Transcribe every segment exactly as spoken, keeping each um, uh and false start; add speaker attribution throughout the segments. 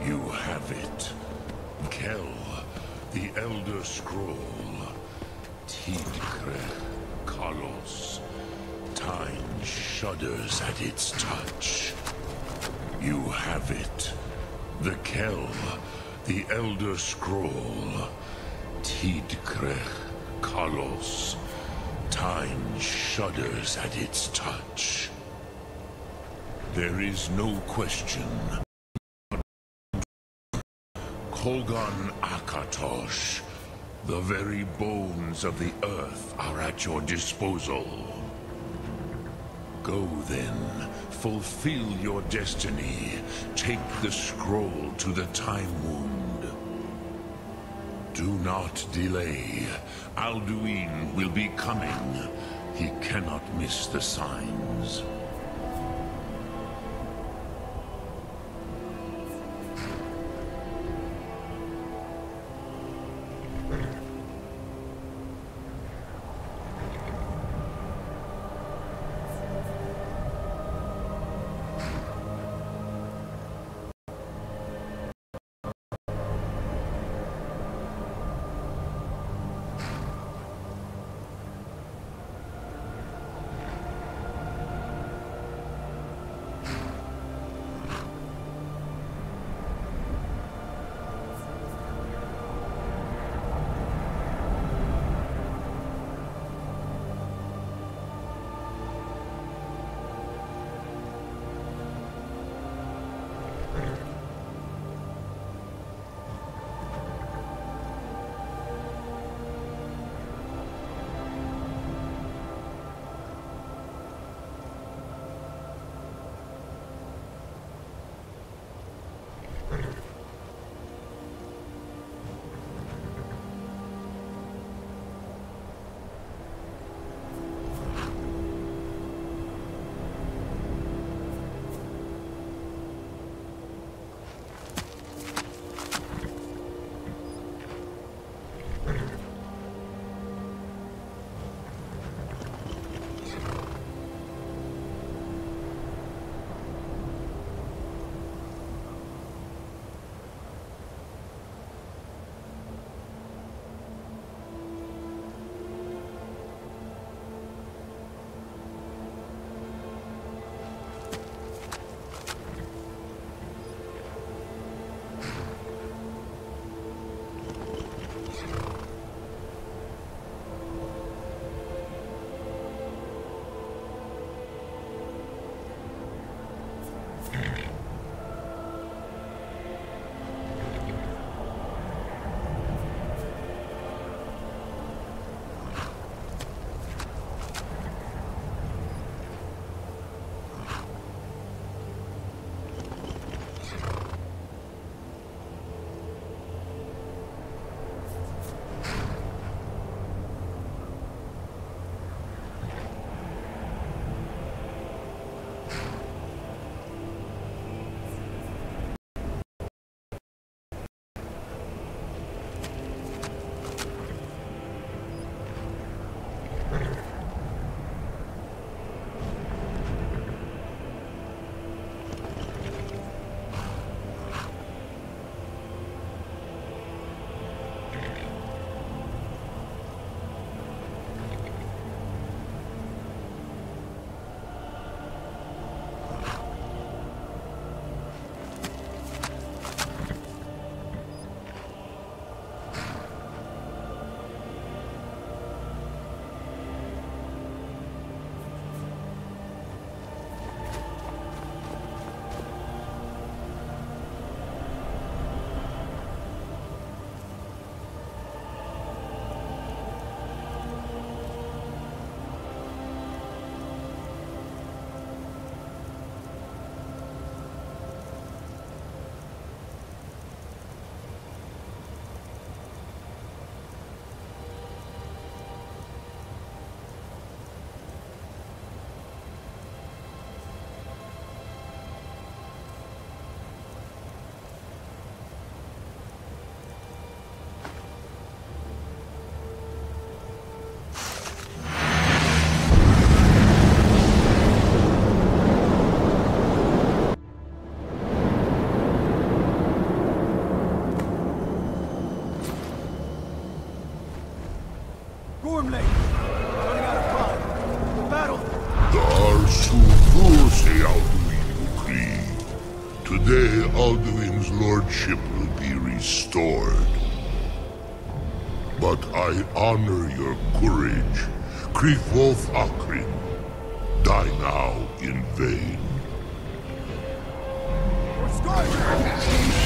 Speaker 1: You have it. Kell, the Elder Scroll. Tidkre, Kalos. Time shudders at its touch. You have it. The Kell, the Elder Scroll. Tidkre, Kalos. Time shudders at its touch. There is no question. Kogan Akatosh, the very bones of the earth are at your disposal. Go then, fulfill your destiny. Take the scroll to the Time Wound. Do not delay. Alduin will be coming. He cannot miss the signs. Who say Alduin agree? Today, Alduin's lordship will be restored. But I honor your courage. Kriegwolf Akrin. Die now in vain.
Speaker 2: For Skyrim!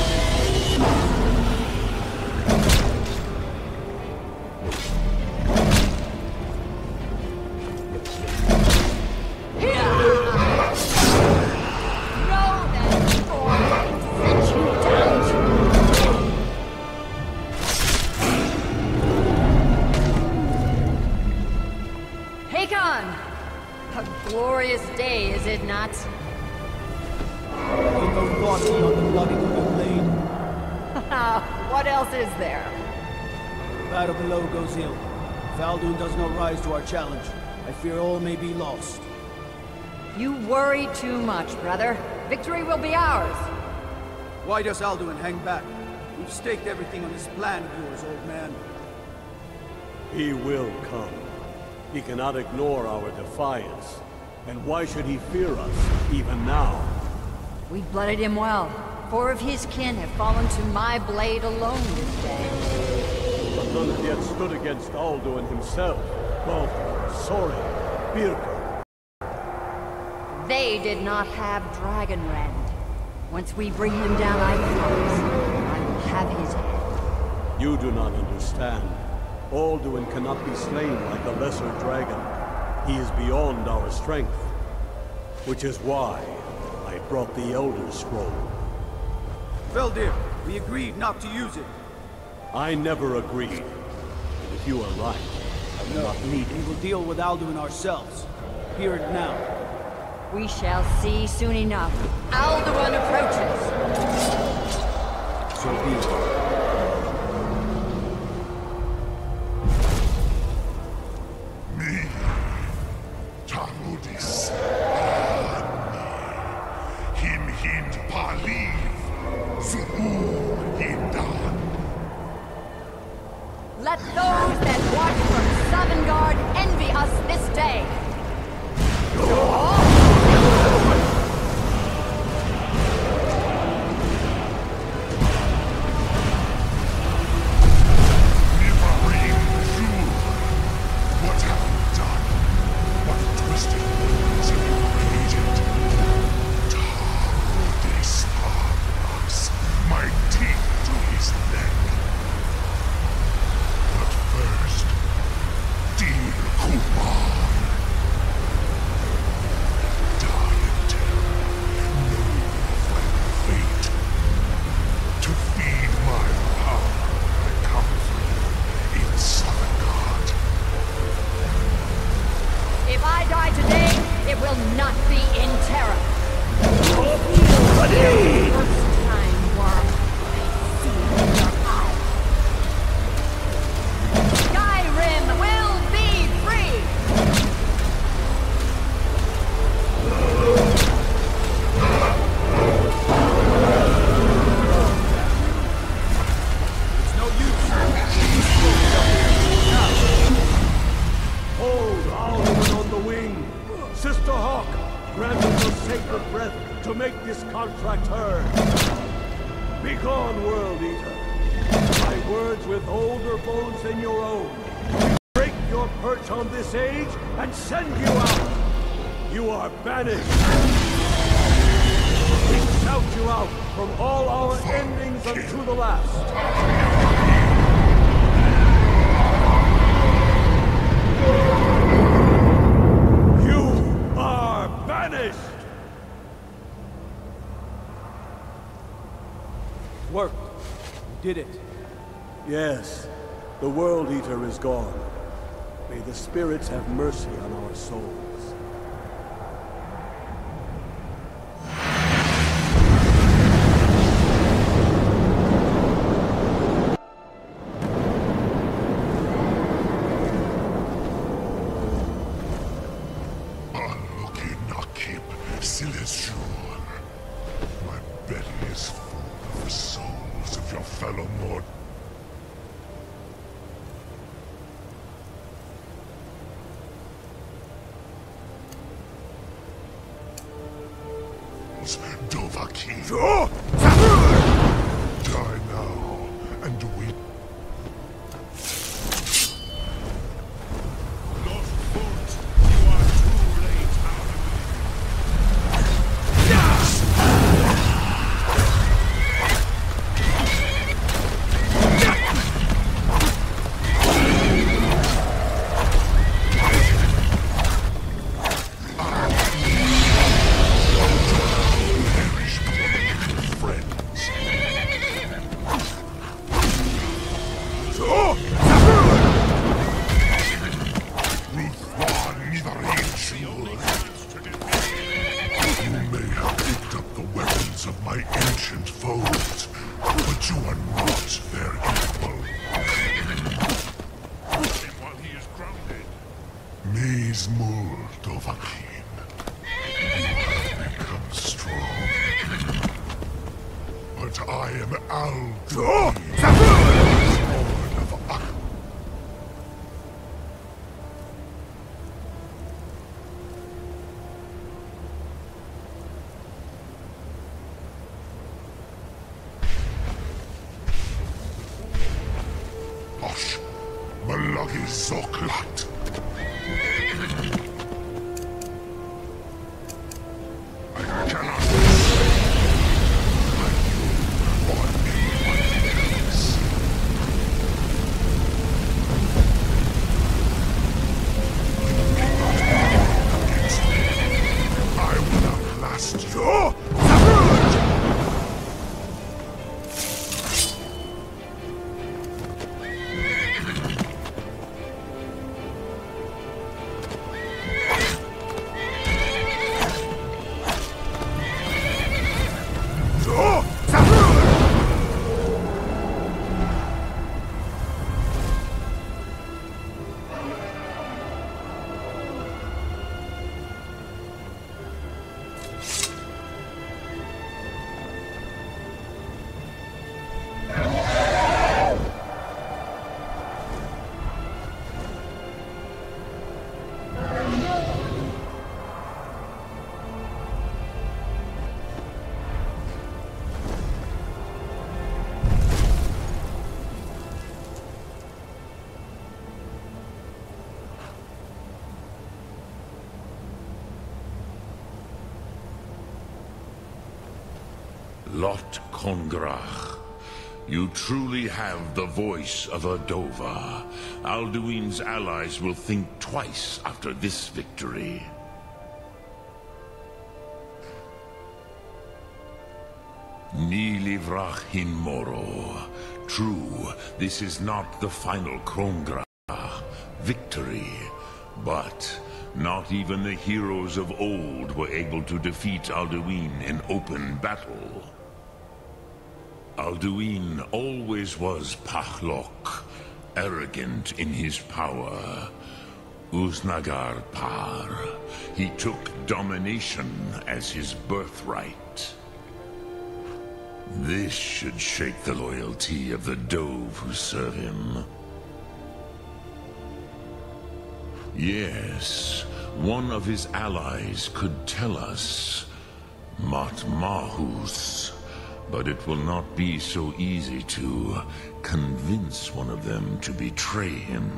Speaker 3: Glorious day, is it not?
Speaker 2: Ain't no thought beyond the bloody of your blade.
Speaker 3: What else is there?
Speaker 2: Battle below goes ill. If Alduin does not rise to our challenge, I fear all may be lost.
Speaker 3: You worry too much, brother. Victory will be ours.
Speaker 2: Why does Alduin hang back? We've staked everything on this plan of yours, old man.
Speaker 4: He will come. He cannot ignore our defiance. And why should he fear us, even now?
Speaker 3: We blooded him well. Four of his kin have fallen to my blade alone this day.
Speaker 4: But none have yet stood against Alduin himself. Baldur, Sori, Birka.
Speaker 3: They did not have Dragonrend. Once we bring him down, I promise, I will have his head.
Speaker 4: You do not understand. Alduin cannot be slain like a lesser dragon. He is beyond our strength. Which is why I brought the Elder Scroll.
Speaker 2: Veldir, we agreed not to use it.
Speaker 4: I never agreed. And if you are right, I will not need
Speaker 2: We
Speaker 4: it.
Speaker 2: will deal with Alduin ourselves. Here and now.
Speaker 3: We shall see soon enough. Alduin approaches.
Speaker 2: So be it.
Speaker 3: Let those that watch from Sovngarde envy us this day.
Speaker 1: What have you done? What twisted words have you created? Tardes my teeth to his neck. But first, dear Kumar, die in terror, know your final fate. To feed my power, I come for you in Sovngarde.
Speaker 3: If I die today, it will not be in terror. First time, worm, I see it in your eyes. Skyrim will be free!
Speaker 2: It's no use.
Speaker 4: Hold Alduin on the wing! Sister Hawk, grant us your sacred breath to make this contract heard. Begone, World Eater. My words with older bones than your own. We break your perch on this age and send you out. You are banished. We shout you out from all our endings unto the last. You are banished!
Speaker 2: Worked. We did it.
Speaker 4: Yes, the World Eater is gone. May the spirits have mercy on our souls.
Speaker 1: My belly is full of the souls of your fellow mortals. friends, Dovahkiin. Die now, and we... Lost foot, you are too late, Zoklat. I cannot like you or anyone else. Against me, I will outlast you. Lot Kongrach, you truly have the voice of a Dova. Alduin's allies will think twice after this victory. Ni livrach hin moro. True, this is not the final Kongrach victory, but not even the heroes of old were able to defeat Alduin in open battle. Alduin always was Pahlok, arrogant in his power. Uznagar Par. He took domination as his birthright. This should shake the loyalty of the Dove who serve him. Yes, one of his allies could tell us. Matmahus. But it will not be so easy to convince one of them to betray him.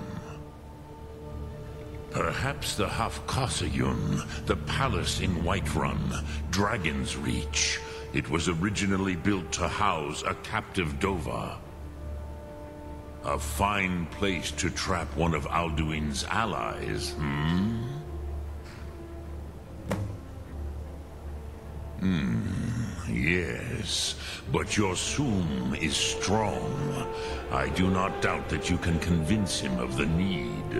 Speaker 1: Perhaps the Hafkasayun, the palace in Whiterun, Dragon's Reach. It was originally built to house a captive Dova. A fine place to trap one of Alduin's allies, hmm? Hmm, yes, but your Sum is strong. I do not doubt that you can convince him of the need.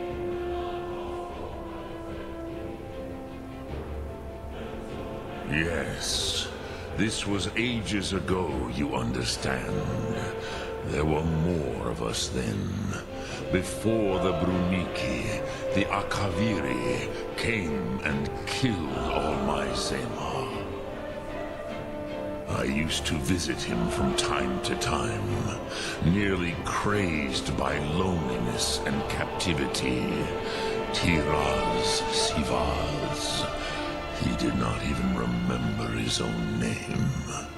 Speaker 1: Yes, this was ages ago, you understand. There were more of us then. Before the Bruniki, the Akaviri came and killed all my Zema. I used to visit him from time to time, nearly crazed by loneliness and captivity. Tiraz Sivaz. He did not not even remember his own name.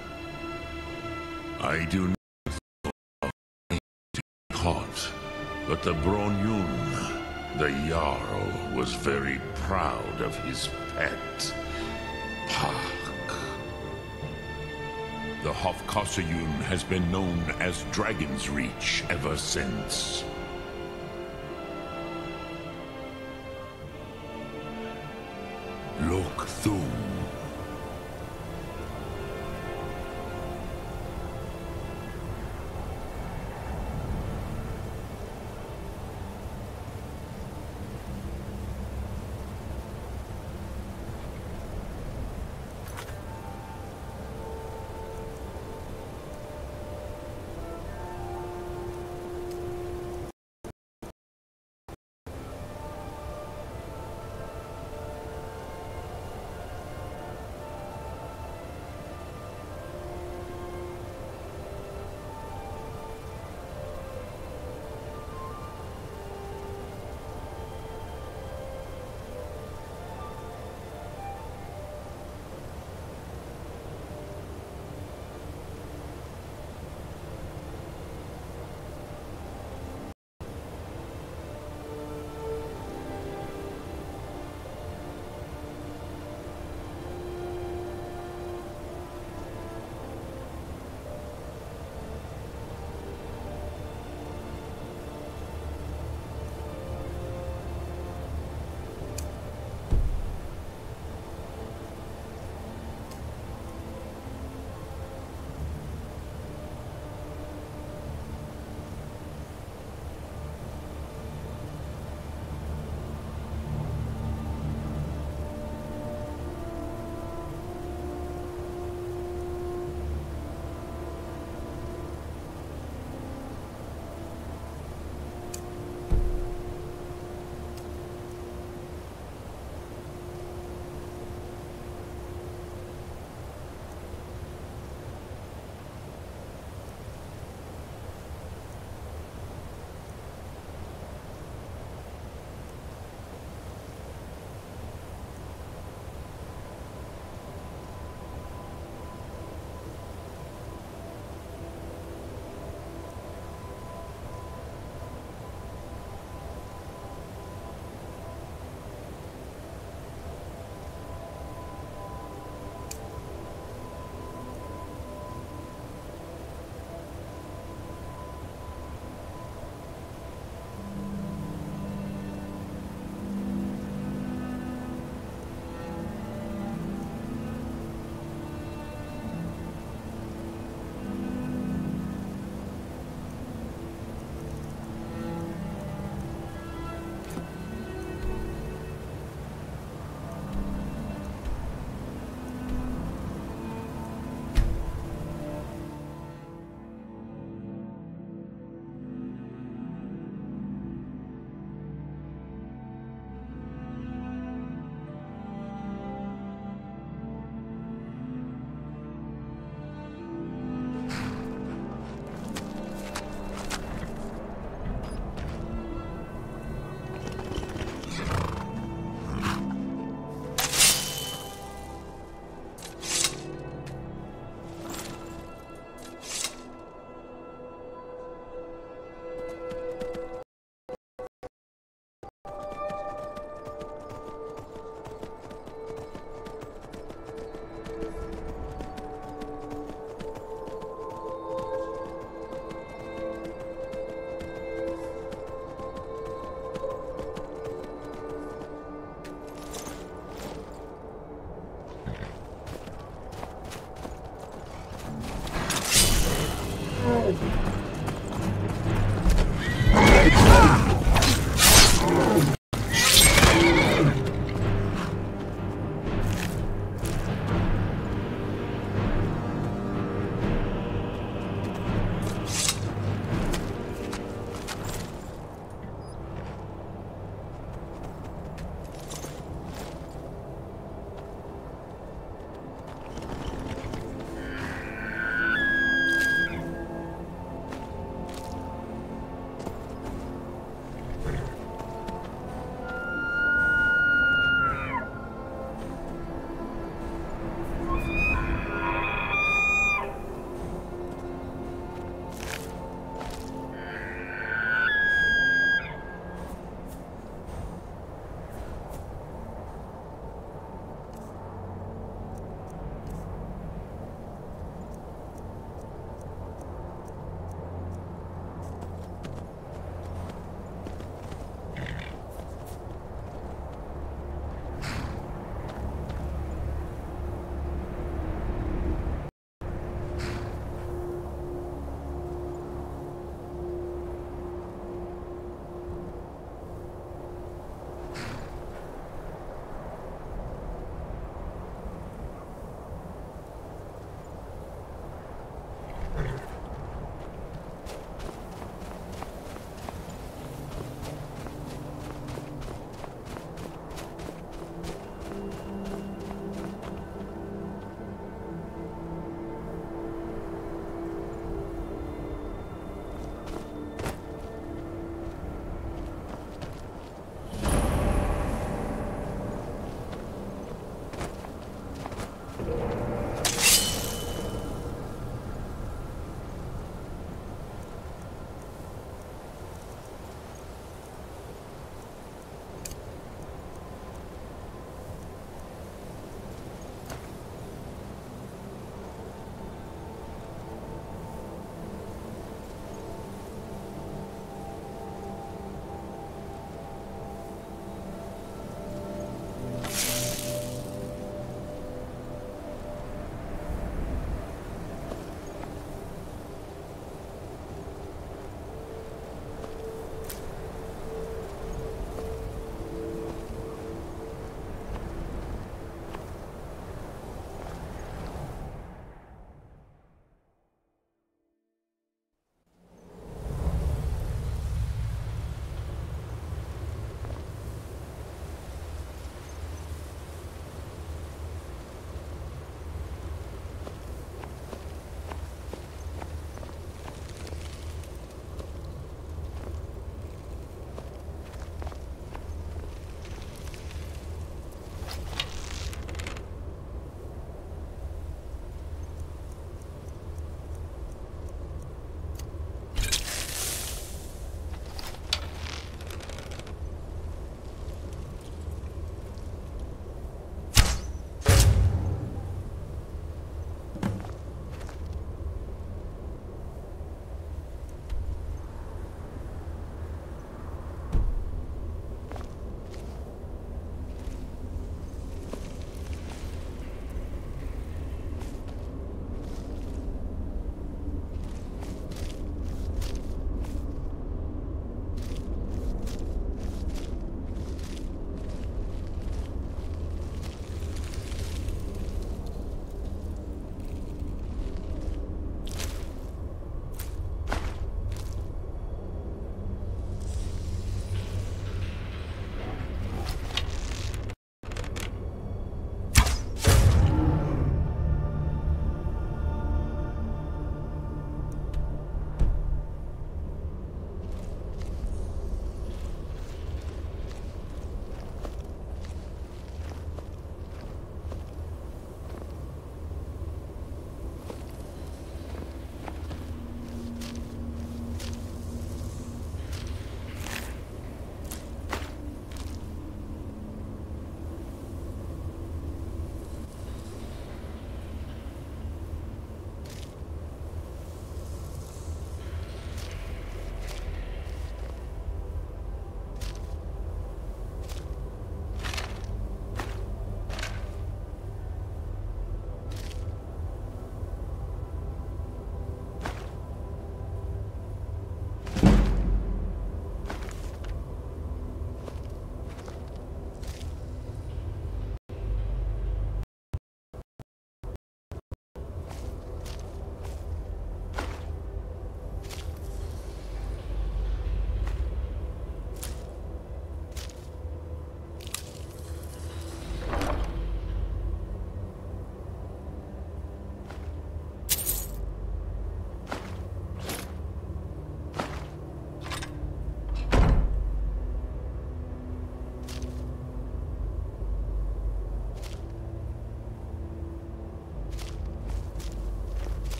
Speaker 1: I do not caught, but the Bronyun, the Jarl, was very proud of his pet, Park. The Hofkosayun has been known as Dragon's Reach ever since. Look through.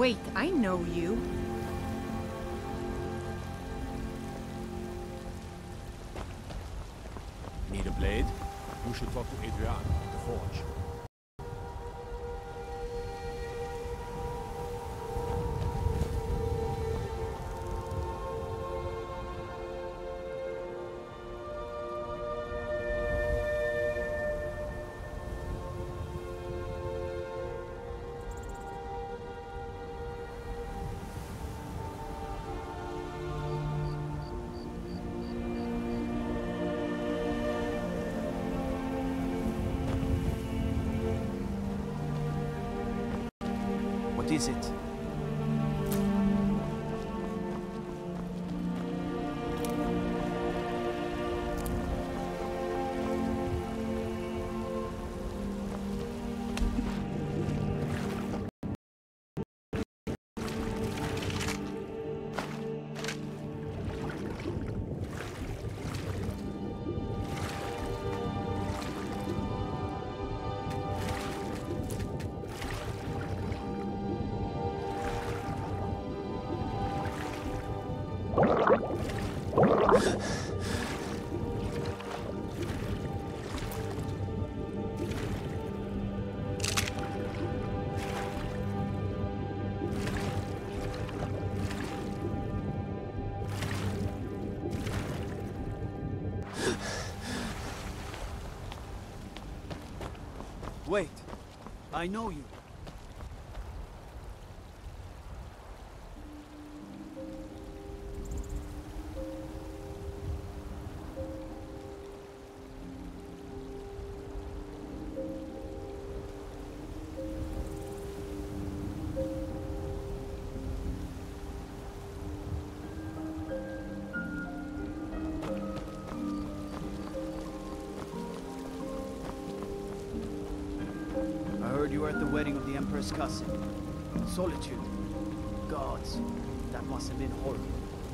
Speaker 5: Wait, I know you.
Speaker 4: Need a blade? You should talk to Adrian, the forge.
Speaker 2: What is it? Wait, I know you. You were at the wedding of the Emperor's cousin. Solitude. Gods. That must have been horrible.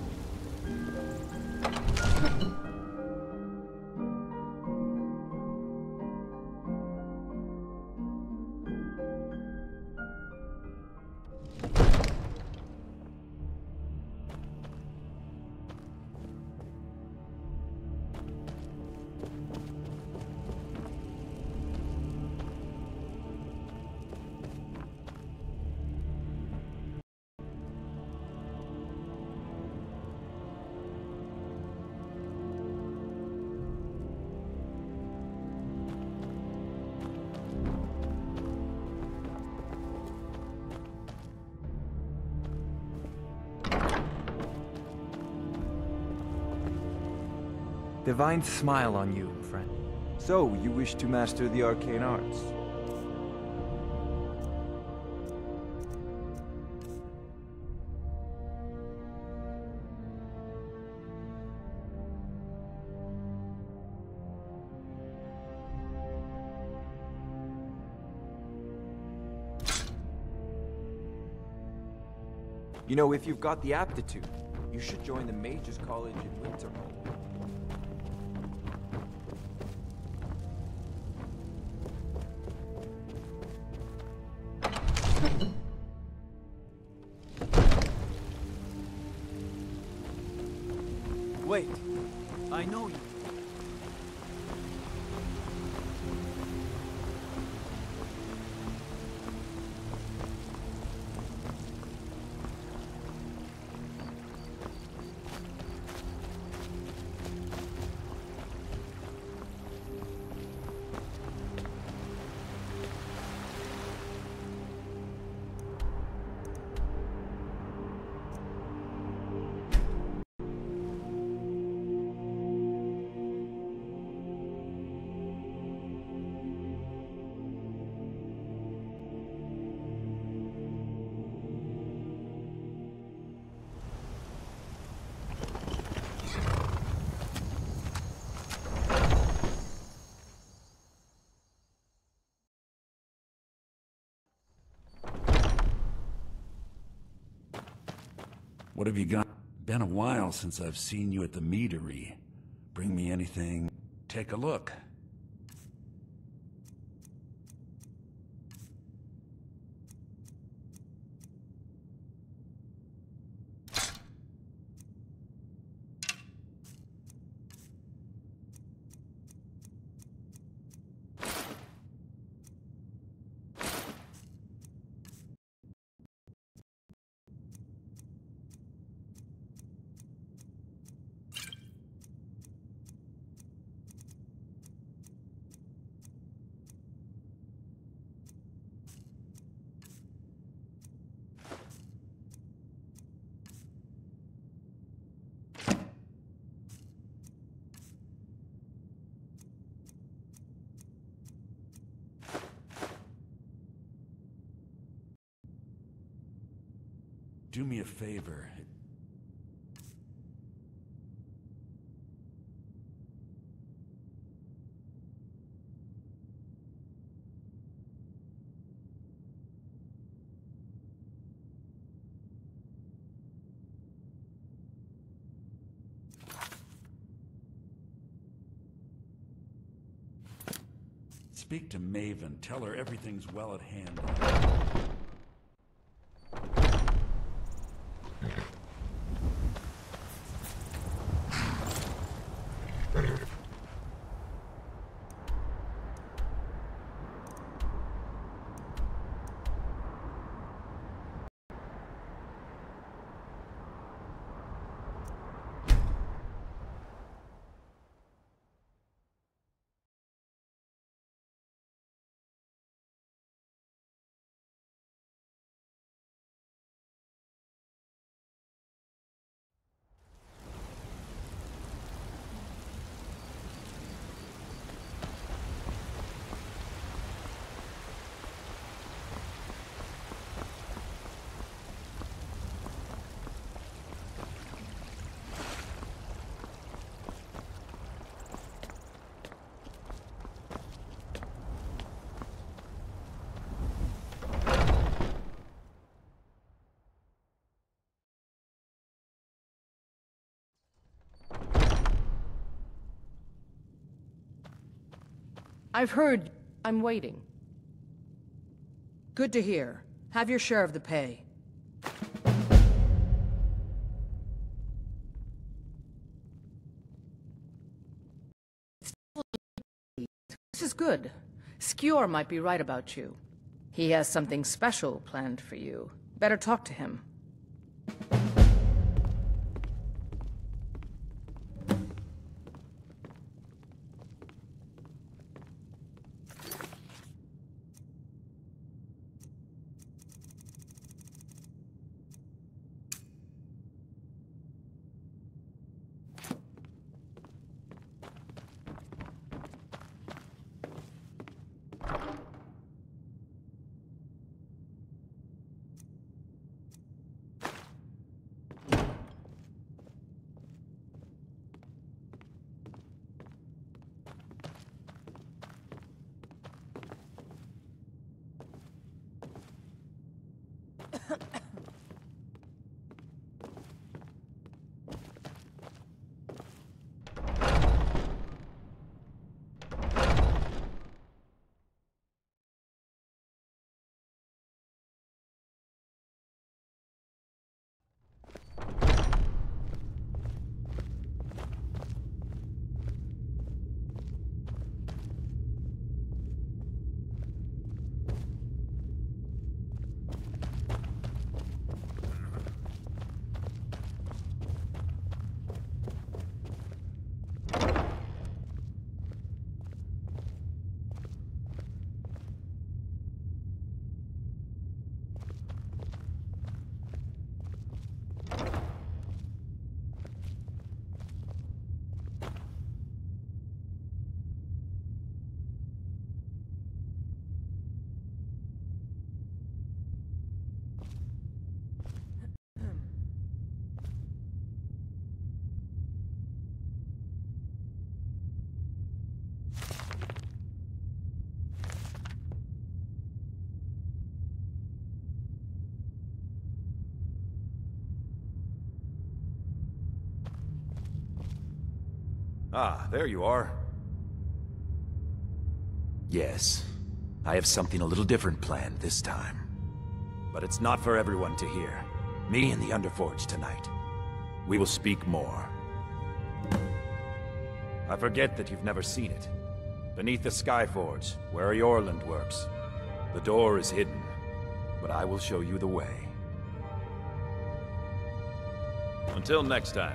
Speaker 6: Divine smile on you, friend. So, you wish to master the arcane arts? You know, if you've got the aptitude, you should join the Mages College in Winterhold.
Speaker 2: Wait, I know you.
Speaker 7: What have you got? Been a while since I've seen you at the meadery. Bring me anything. Take a look. do me a favor? Speak to Maven. Tell her everything's well at hand.
Speaker 5: I've heard. I'm waiting. Good to hear. Have your share of the pay. This is good. Skjor might be right about you. He has something special planned for you. Better talk to him.
Speaker 6: Ah, there you are. Yes, I have something a little different planned this time. But it's not for everyone to hear. Me and the Underforged tonight. We will speak more. I forget that you've never seen it. Beneath the Skyforge, where Eorland works. The door is hidden, but I will show you the way. Until next time.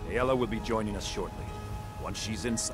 Speaker 6: Ayla will be joining us shortly, once she's inside.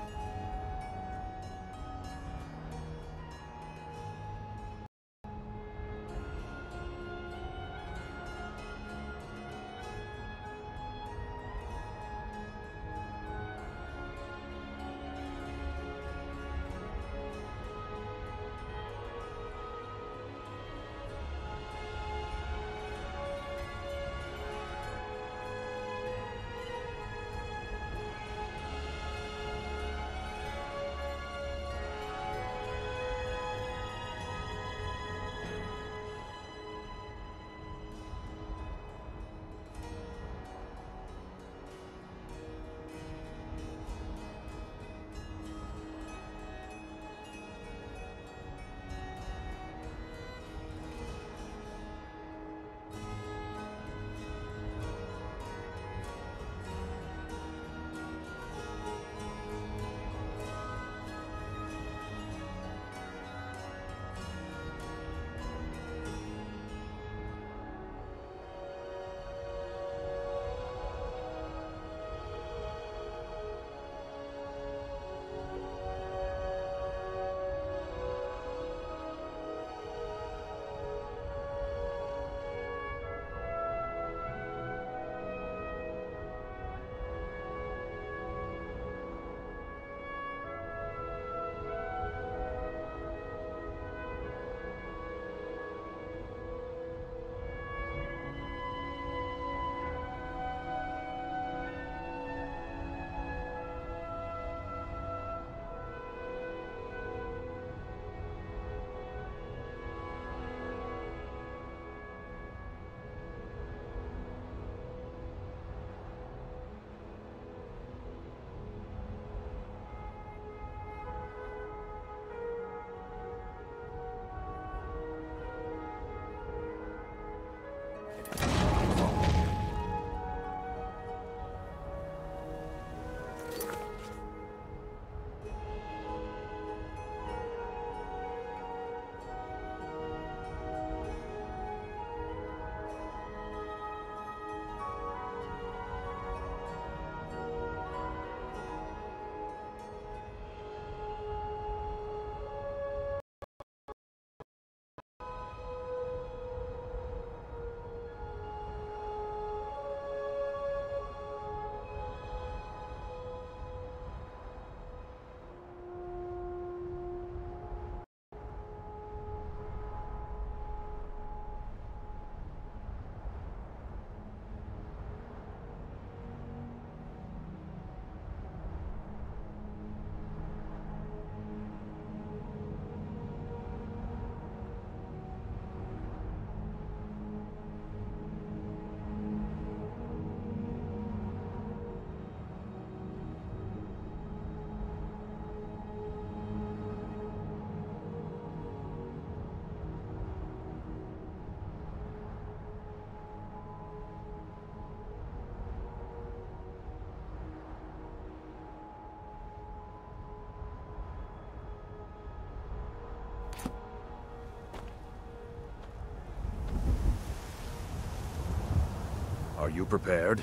Speaker 6: Are you prepared?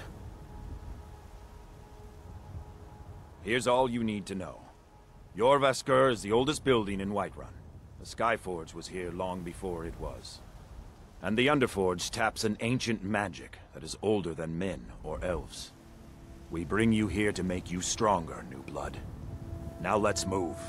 Speaker 6: Here's all you need to know. Jorrvaskr is the oldest building in Whiterun. The Skyforge was here long before it was. And the Underforge taps an ancient magic that is older than men or elves. We bring you here to make you stronger, new blood. Now let's move.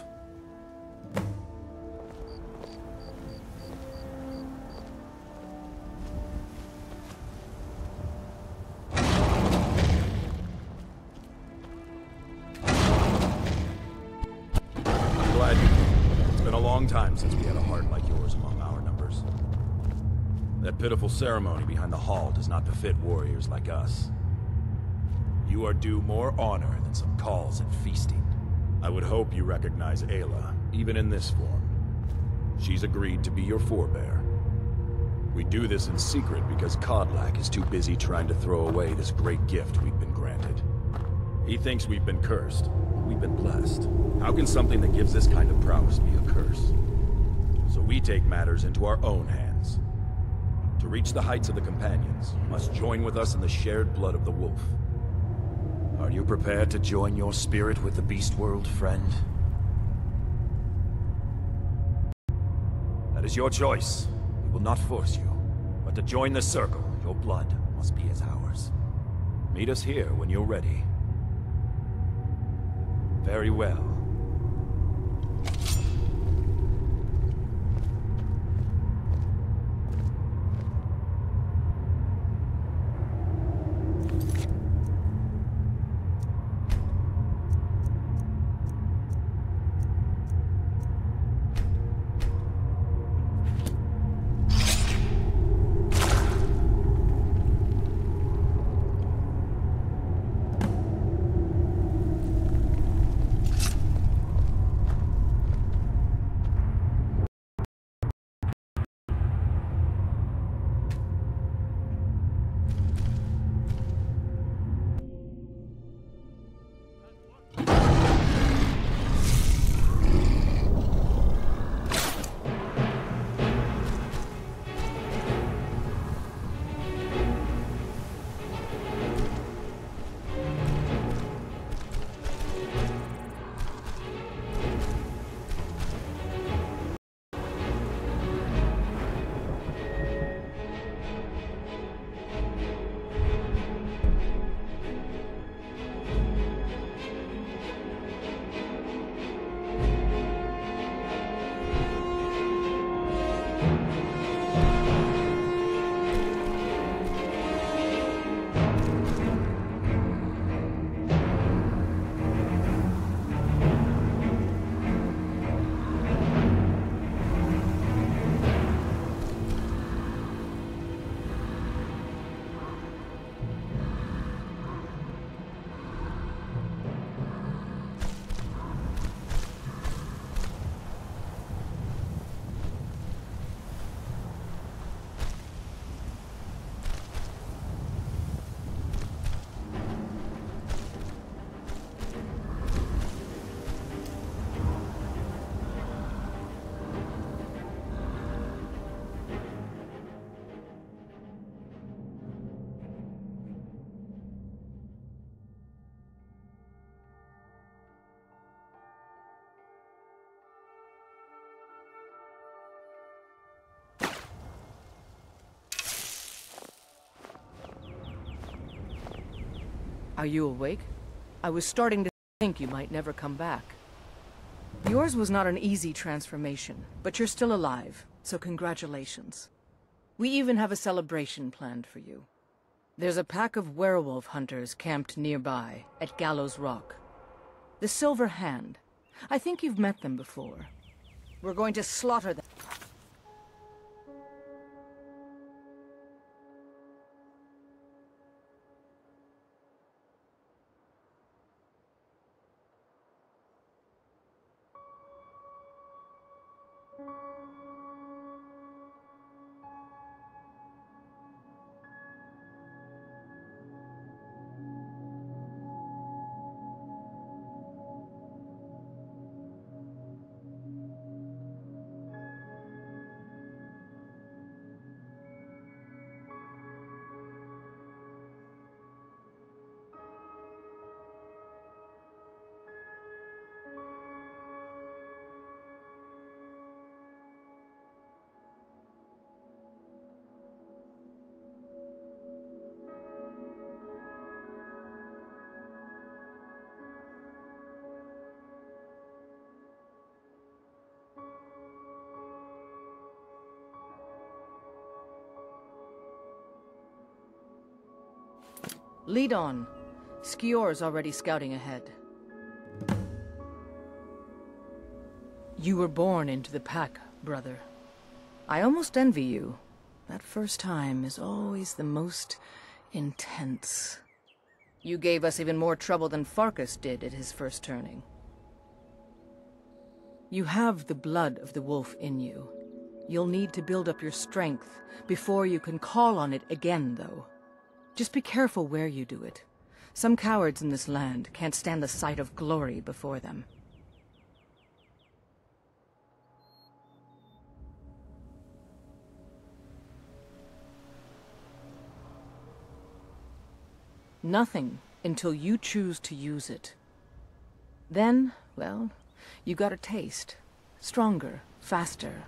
Speaker 8: Time since we had a heart like yours among our numbers. That pitiful ceremony behind the hall does not befit warriors like us. You are due more honor than some calls and feasting. I would hope you recognize Ayla, even in this form. She's agreed to be your forebear. We do this in secret because Kodlak is too busy trying to throw away this great gift we've been granted. He thinks we've been cursed. We've been blessed. How can something that gives this kind of prowess be a curse? So we take matters into our own hands. To reach the heights of the Companions, you must join with us in the shared blood of the wolf.
Speaker 6: Are you prepared to join your spirit with the beast world, friend? That is your choice. We will not force you. But to join the circle, your blood must be as ours. Meet us here when you're ready. Very well.
Speaker 5: Are you awake? I was starting to think you might never come back. Yours was not an easy transformation, but you're still alive, so congratulations. We even have a celebration planned for you. There's a pack of werewolf hunters camped nearby, at Gallows Rock. The Silver Hand. I think you've met them before. We're going to slaughter them. Lead on. Skior's already scouting ahead. You were born into the pack, brother. I almost envy you. That first time is always the most intense. You gave us even more trouble than Farkas did at his first turning. You have the blood of the wolf in you. You'll need to build up your strength before you can call on it again, though. Just be careful where you do it. Some cowards in this land can't stand the sight of glory before them. Nothing until you choose to use it. Then, well, you got a taste. Stronger, faster.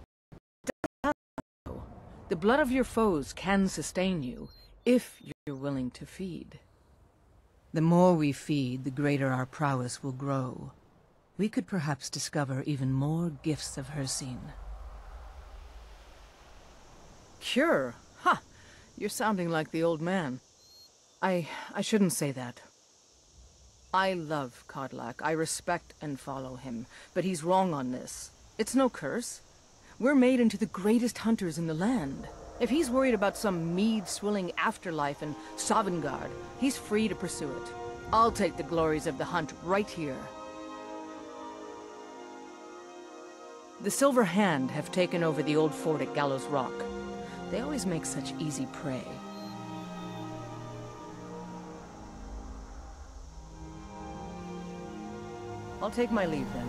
Speaker 5: The blood of your foes can sustain you, if you're willing to feed. The more we feed, the greater our prowess will grow. We could perhaps discover even more gifts of Hircine. Cure? Ha! You're sounding like the old man. I... I shouldn't say that. I love Kodlak. I respect and follow him. But he's wrong on this. It's no curse. We're made into the greatest hunters in the land. If he's worried about some mead-swilling afterlife in Sovngarde, he's free to pursue it. I'll take the glories of the hunt right here. The Silver Hand have taken over the old fort at Gallows Rock. They always make such easy prey. I'll take my leave then.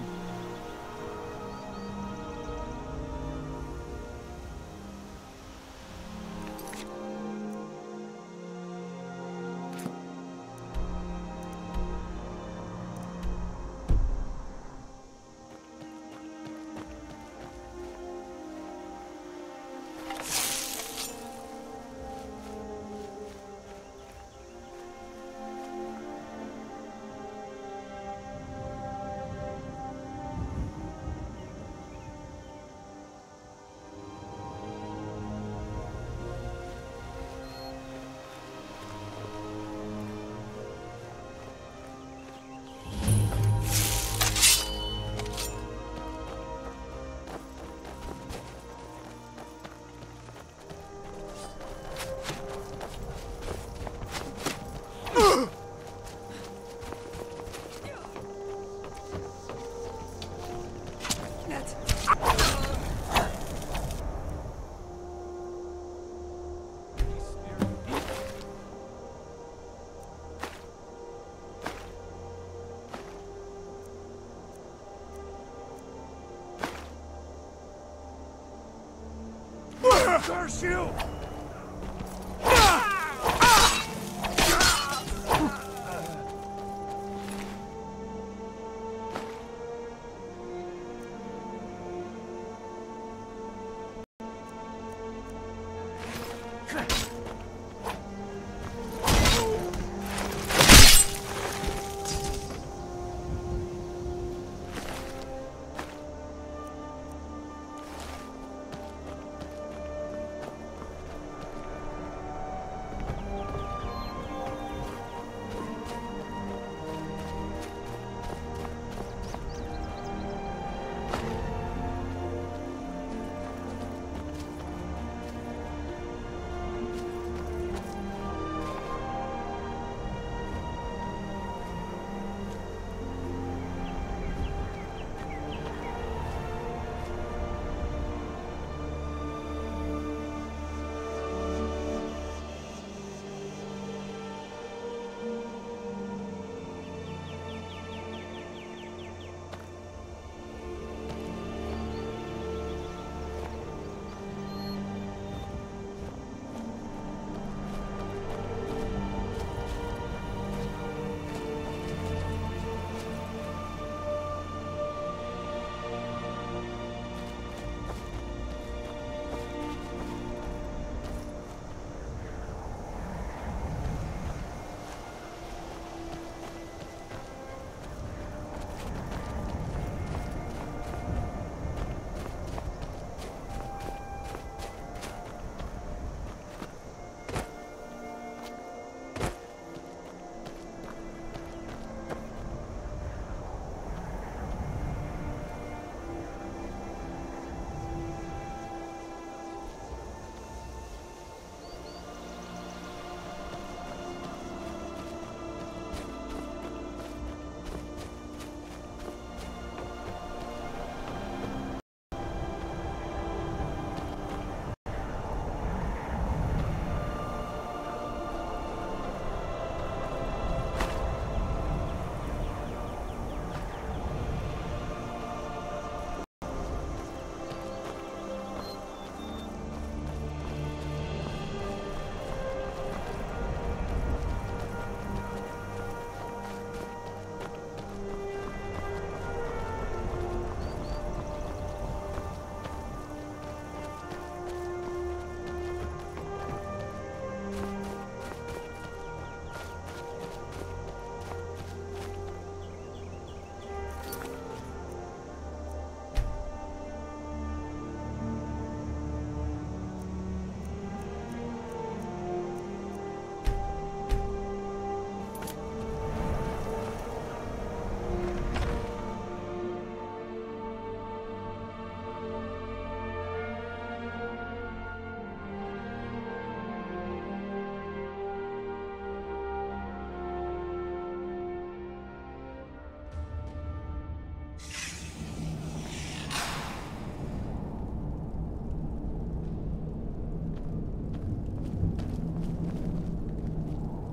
Speaker 4: Curse you!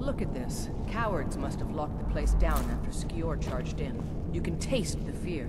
Speaker 5: Look at this. Cowards must have locked the place down after Skior charged in. You can taste the fear.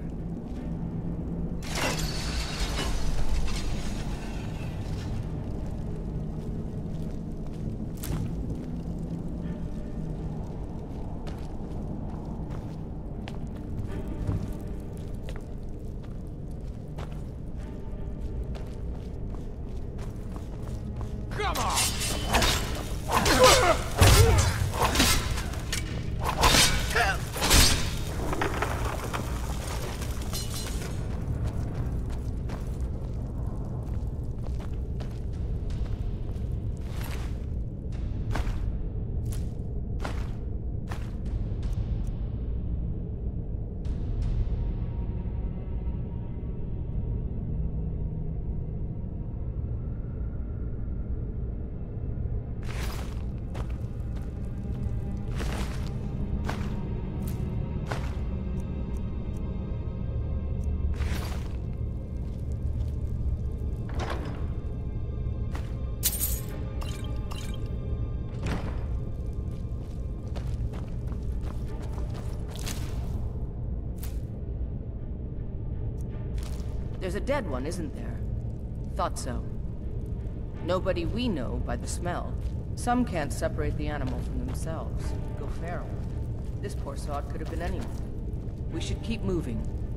Speaker 5: There's a dead one, isn't there? Thought so. Nobody we know by the smell. Some can't separate the animal from themselves. Go feral. This poor sod could have been anyone. We should keep moving.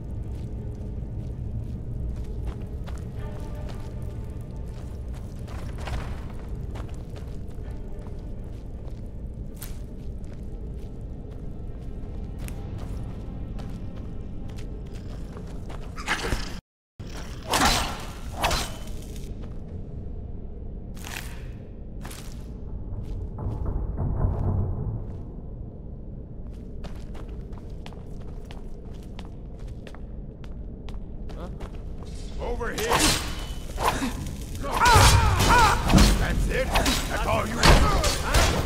Speaker 4: Over here! That's it? That's all you want? Huh?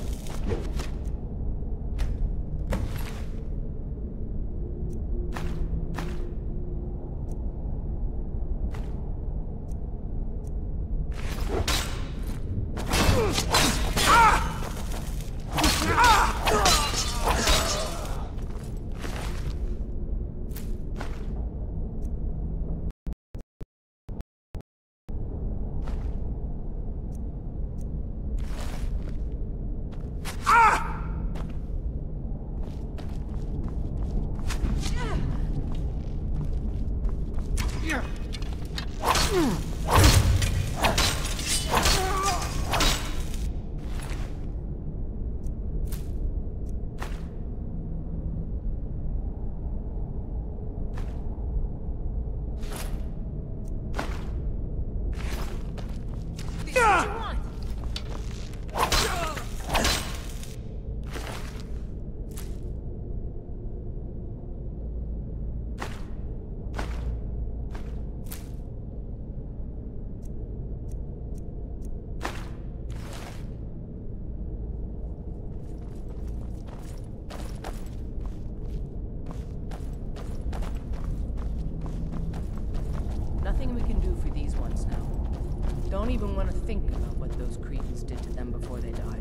Speaker 4: Nothing we can do for these ones now. Don't even want to think about what those Cretans did to them before they died.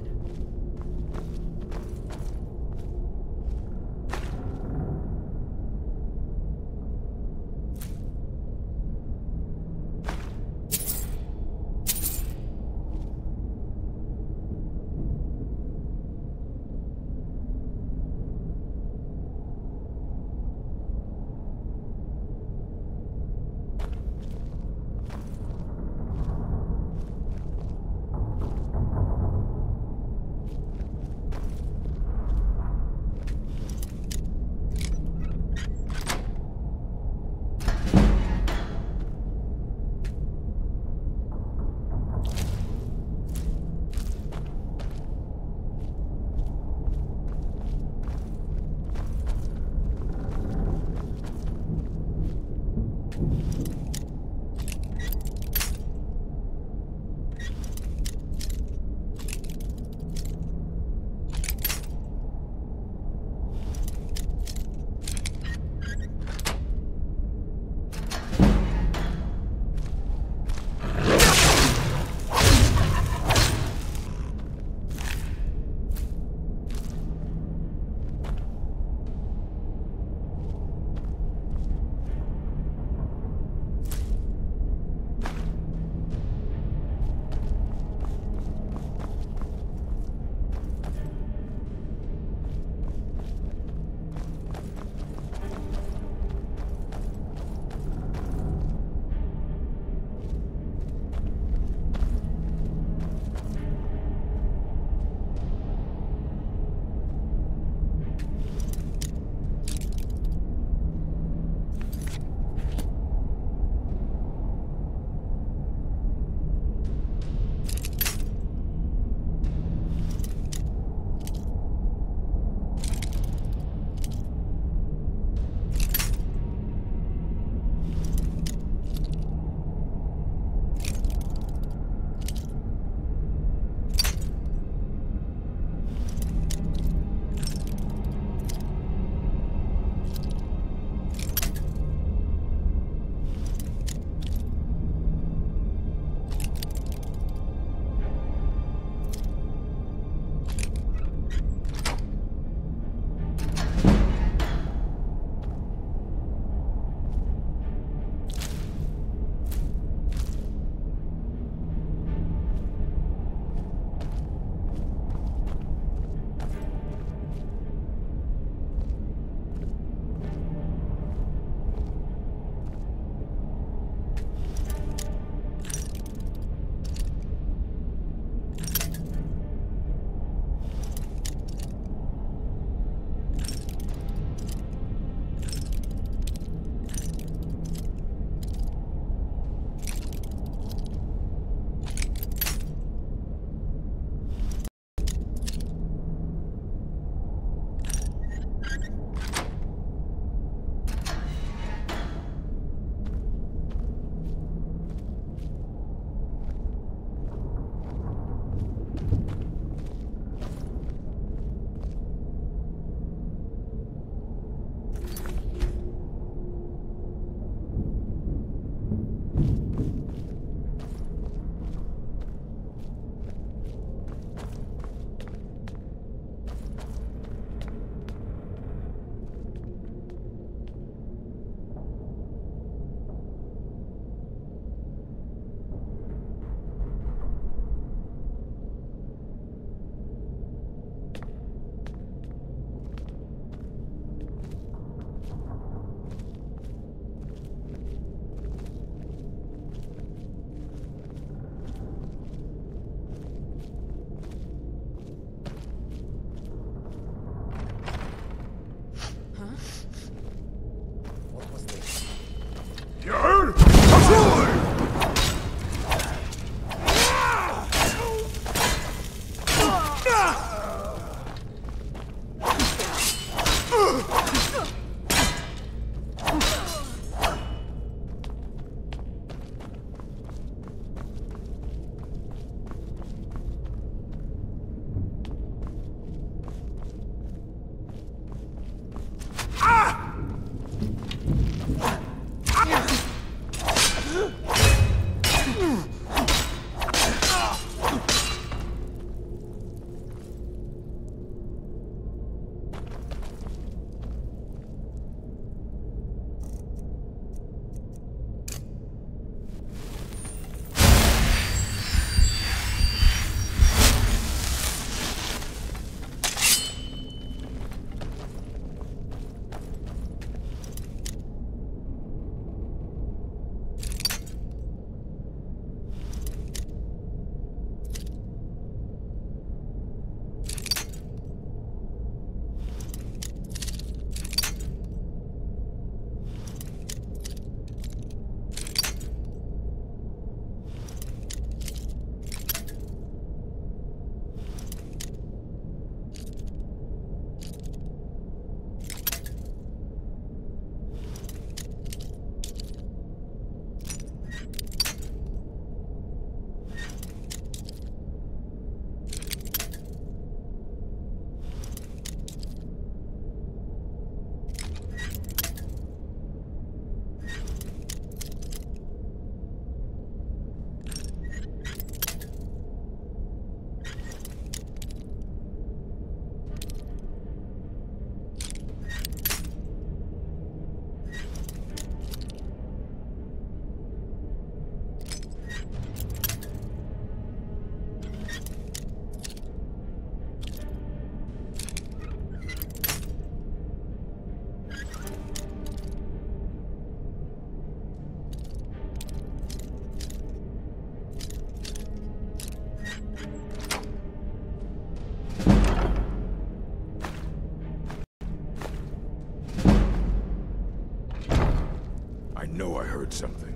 Speaker 1: know I heard something.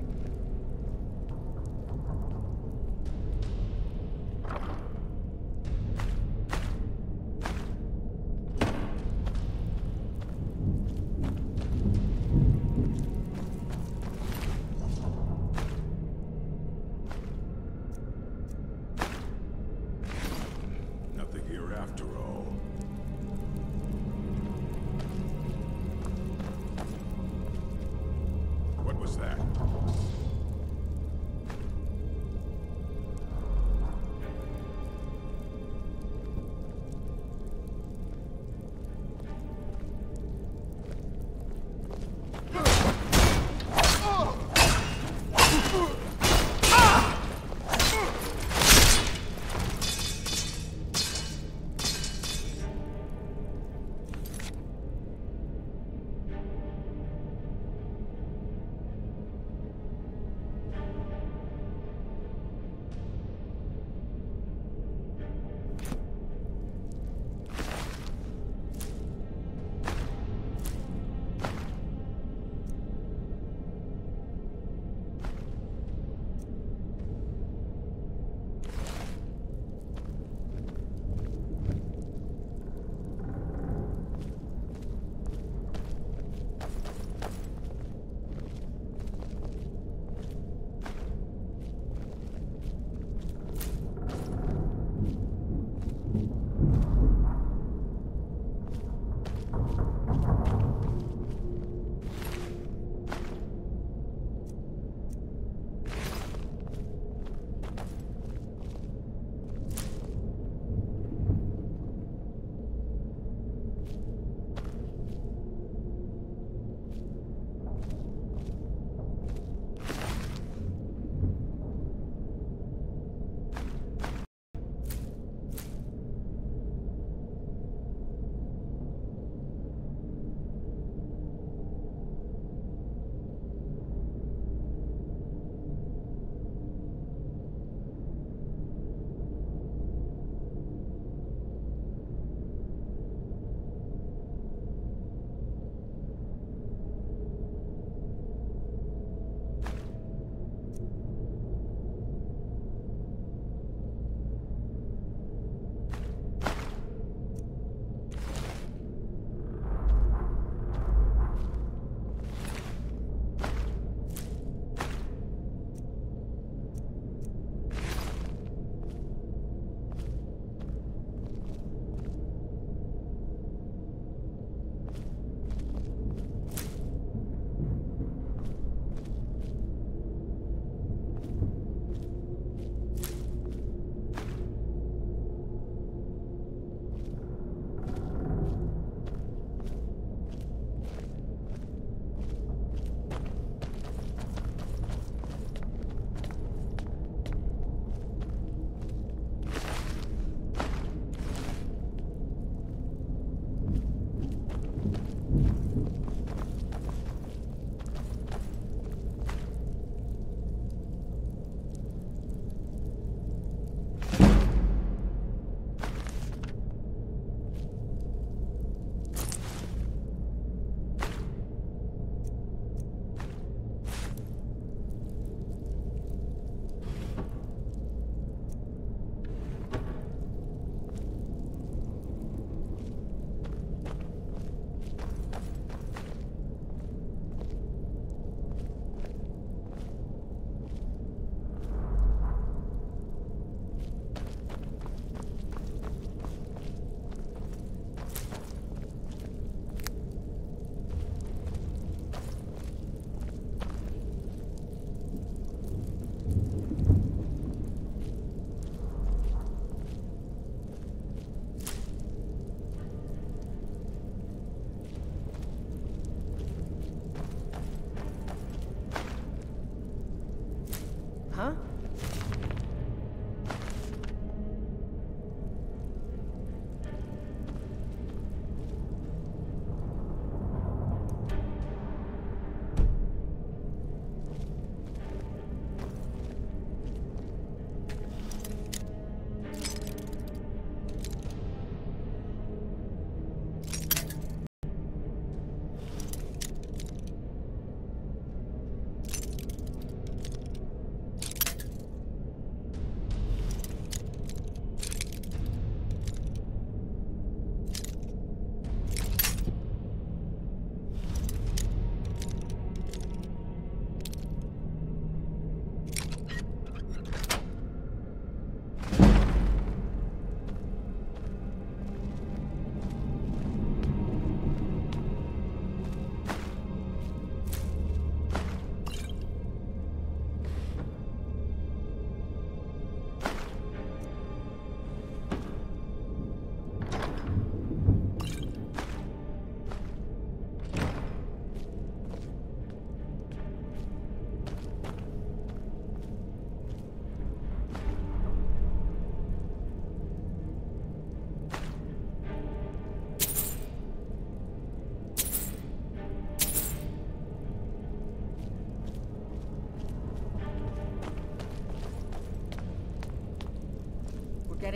Speaker 1: Nothing here after all. What was that?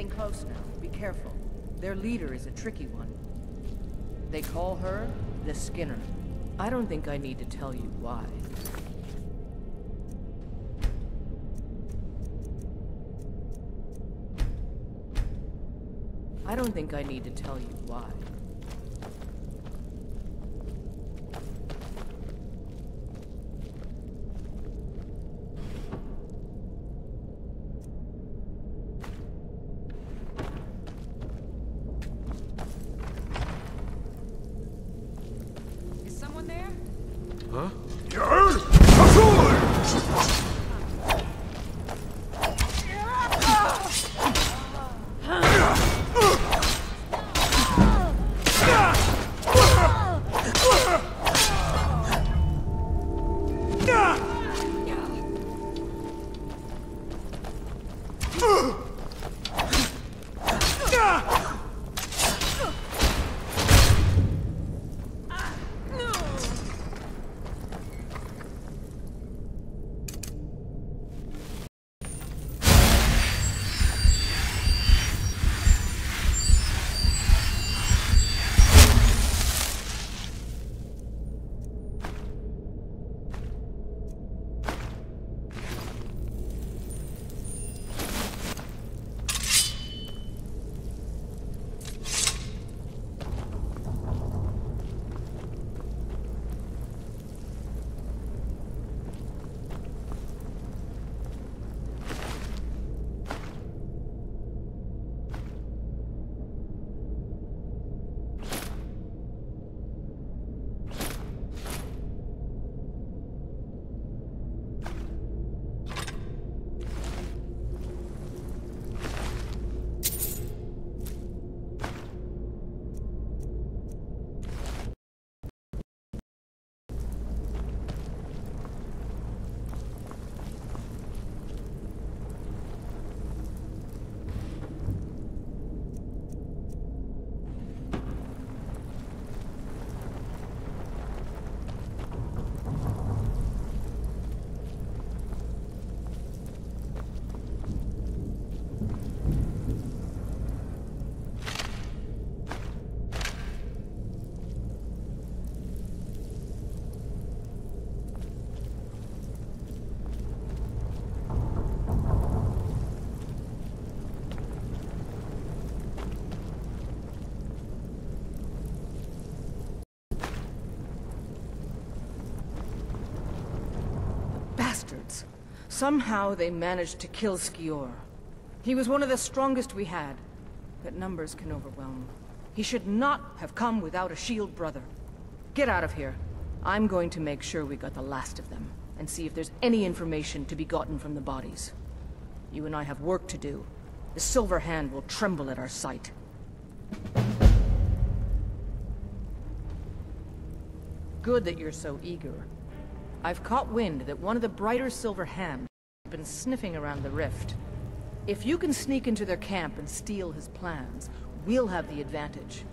Speaker 5: getting close now. Be careful. Their leader is a tricky one. They call her the Skinner. I don't think I need to tell you why. I don't think I need to tell you why.
Speaker 9: Is someone there?
Speaker 4: Huh?
Speaker 5: Somehow they managed to kill Skior. He was one of the strongest we had, but numbers can overwhelm. He should not have come without a shield brother. Get out of here. I'm going to make sure we got the last of them, and see if there's any information to be gotten from the bodies. You and I have work to do. The Silver Hand will tremble at our sight. Good that you're so eager. I've caught wind that one of the brighter Silver Hands has been sniffing around the rift. If you can sneak into their camp and steal his plans, we'll have the advantage.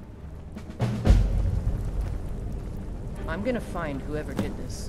Speaker 5: I'm gonna find whoever did this.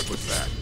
Speaker 1: was that?